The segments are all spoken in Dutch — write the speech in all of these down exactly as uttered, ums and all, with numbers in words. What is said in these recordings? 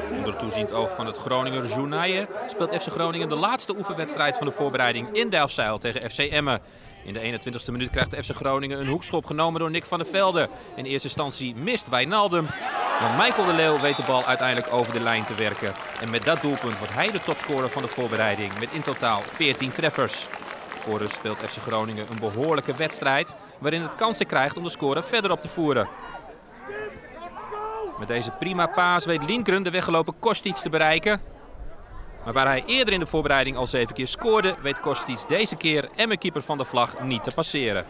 Onder toeziend oog van het Groninger Journaille speelt F C Groningen de laatste oefenwedstrijd van de voorbereiding in Delfzijl tegen F C Emmen. In de eenentwintigste minuut krijgt F C Groningen een hoekschop genomen door Nick van der Velde. In eerste instantie mist Wijnaldum, maar Michael de Leeuw weet de bal uiteindelijk over de lijn te werken. En met dat doelpunt wordt hij de topscorer van de voorbereiding met in totaal veertien treffers. Voor rust speelt F C Groningen een behoorlijke wedstrijd waarin het kansen krijgt om de score verder op te voeren. Met deze prima paas weet Lindgren de weggelopen Kostic te bereiken. Maar waar hij eerder in de voorbereiding al zeven keer scoorde, weet Kostic deze keer Emmen-keeper Van der Vlag niet te passeren.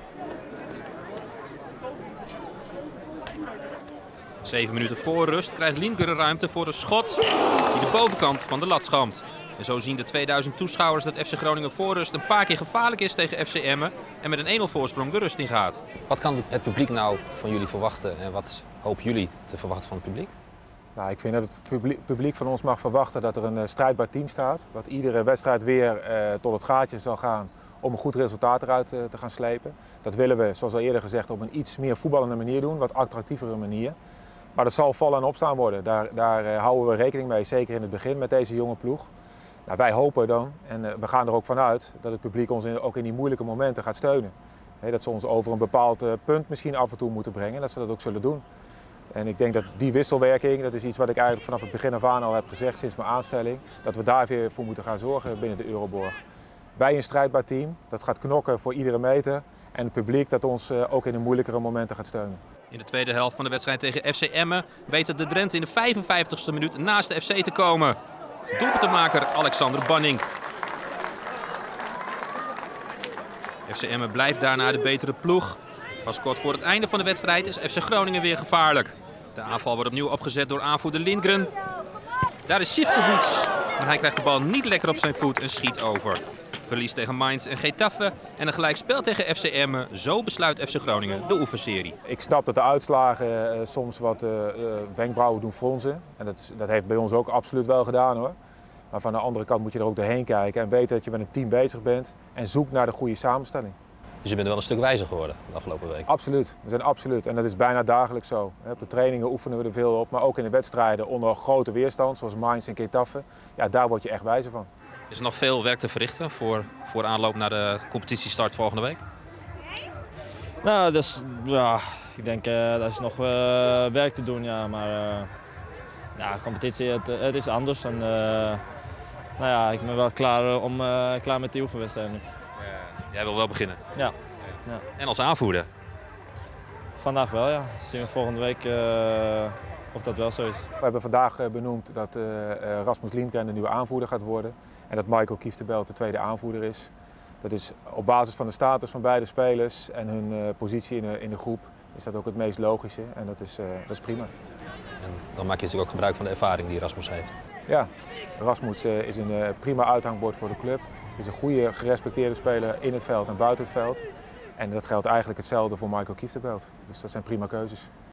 Zeven minuten voor rust krijgt Lindgren ruimte voor een schot die de bovenkant van de lat schampt. En zo zien de tweeduizend toeschouwers dat F C Groningen voor rust een paar keer gevaarlijk is tegen F C Emmen en met een één nul voorsprong de rust in gaat. Wat kan het publiek nou van jullie verwachten en wat hopen jullie te verwachten van het publiek? Nou, ik vind dat het publiek van ons mag verwachten dat er een strijdbaar team staat. Dat iedere wedstrijd weer eh, tot het gaatje zal gaan om een goed resultaat eruit eh, te gaan slepen. Dat willen we, zoals al eerder gezegd, op een iets meer voetballende manier doen, wat attractievere manier. Maar dat zal vallen en opstaan worden. Daar, daar uh, houden we rekening mee, zeker in het begin met deze jonge ploeg. Nou, wij hopen dan, en uh, we gaan er ook vanuit, dat het publiek ons in, ook in die moeilijke momenten gaat steunen. He, dat ze ons over een bepaald uh, punt misschien af en toe moeten brengen en dat ze dat ook zullen doen. En ik denk dat die wisselwerking, dat is iets wat ik eigenlijk vanaf het begin af aan al heb gezegd sinds mijn aanstelling, dat we daar weer voor moeten gaan zorgen binnen de Euroborg. Bij een strijdbaar team, dat gaat knokken voor iedere meter en het publiek dat ons uh, ook in de moeilijkere momenten gaat steunen. In de tweede helft van de wedstrijd tegen F C Emmen weten de Drenthe in de vijfenvijftigste minuut naast de F C te komen. Doelpuntenmaker Alexander Banning. F C Emmen blijft daarna de betere ploeg. Pas kort voor het einde van de wedstrijd is F C Groningen weer gevaarlijk. De aanval wordt opnieuw opgezet door aanvoerder Lindgren. Daar is Sivkovic, maar hij krijgt de bal niet lekker op zijn voet en schiet over. Verlies tegen Mainz en Getafe en een gelijkspel tegen F C Emmen. Zo besluit F C Groningen de oefenserie. Ik snap dat de uitslagen uh, soms wat uh, wenkbrauwen doen fronsen. En dat, dat heeft bij ons ook absoluut wel gedaan hoor. Maar van de andere kant moet je er ook doorheen kijken en weten dat je met een team bezig bent en zoekt naar de goede samenstelling. Dus je bent wel een stuk wijzer geworden de afgelopen week? Absoluut, we zijn absoluut. En dat is bijna dagelijks zo. Op de trainingen oefenen we er veel op, maar ook in de wedstrijden onder grote weerstand, zoals Mainz en Getafe. Ja, daar word je echt wijzer van. Is er nog veel werk te verrichten voor, voor aanloop naar de competitiestart volgende week? Nou, dus, ja, ik denk uh, dat is nog uh, werk te doen, ja, maar uh, ja, competitie, het, het is anders. En, uh, nou ja, ik ben wel klaar, om, uh, klaar met die oefenwedstrijd nu. Jij wil wel beginnen? Ja. ja. En als aanvoerder? Vandaag wel, ja. Zien we volgende week uh, of dat wel zo is. We hebben vandaag benoemd dat uh, Rasmus Lindgren de nieuwe aanvoerder gaat worden. En dat Michael Kieftenbelt de tweede aanvoerder is. Dat is op basis van de status van beide spelers en hun uh, positie in de, in de groep is dat ook het meest logische. En dat is, uh, dat is prima. En dan maak je natuurlijk ook gebruik van de ervaring die Rasmus heeft. Ja, Rasmus uh, is een uh, prima uithangbord voor de club. Is een goede, gerespecteerde speler in het veld en buiten het veld. En dat geldt eigenlijk hetzelfde voor Michael Kieftenbelt. Dus dat zijn prima keuzes.